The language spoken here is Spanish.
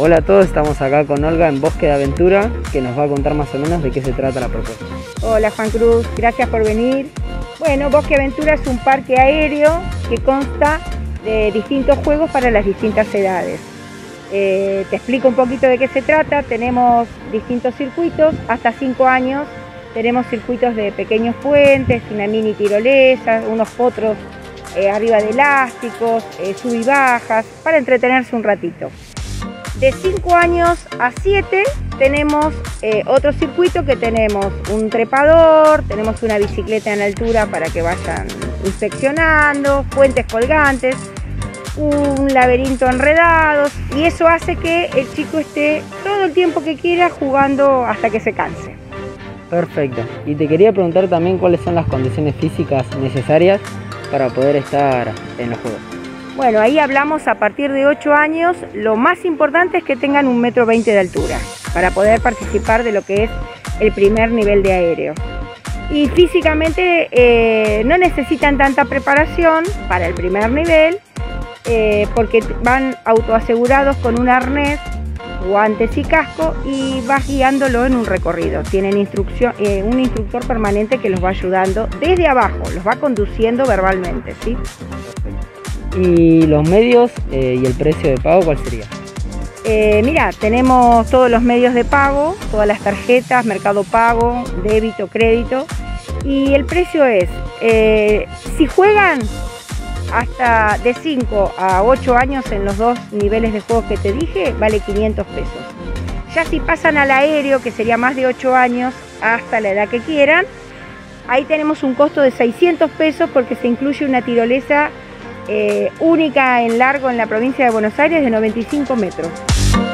Hola a todos, estamos acá con Olga en Bosque de Aventura, que nos va a contar más o menos de qué se trata la propuesta. Hola Juan Cruz, gracias por venir. Bueno, Bosque Aventura es un parque aéreo que consta de distintos juegos para las distintas edades. Te explico un poquito de qué se trata. Tenemos distintos circuitos, hasta 5 años. Tenemos circuitos de pequeños puentes, una mini tirolesa, unos potros arriba de elásticos, sub y bajas, para entretenerse un ratito. De 5 años a 7 tenemos otro circuito que tenemos un trepador, tenemos una bicicleta en altura para que vayan inspeccionando, puentes colgantes, un laberinto enredados, y eso hace que el chico esté todo el tiempo que quiera jugando hasta que se canse. Perfecto. Y te quería preguntar también cuáles son las condiciones físicas necesarias para poder estar en los juegos. Bueno, ahí hablamos a partir de 8 años, lo más importante es que tengan 1,20 m de altura para poder participar de lo que es el primer nivel de aéreo. Y físicamente no necesitan tanta preparación para el primer nivel porque van autoasegurados con un arnés, guantes y casco, y vas guiándolo en un recorrido. Tienen un instructor permanente que los va ayudando desde abajo, los va conduciendo verbalmente, ¿sí? ¿Y los medios y el precio de pago cuál sería? Mira, tenemos todos los medios de pago, todas las tarjetas, Mercado Pago, débito, crédito, y el precio es, si juegan hasta de 5 a 8 años en los 2 niveles de juego que te dije, vale 500 pesos. Ya si pasan al aéreo, que sería más de 8 años, hasta la edad que quieran, ahí tenemos un costo de 600 pesos porque se incluye una tirolesa única en largo en la provincia de Buenos Aires de 95 metros.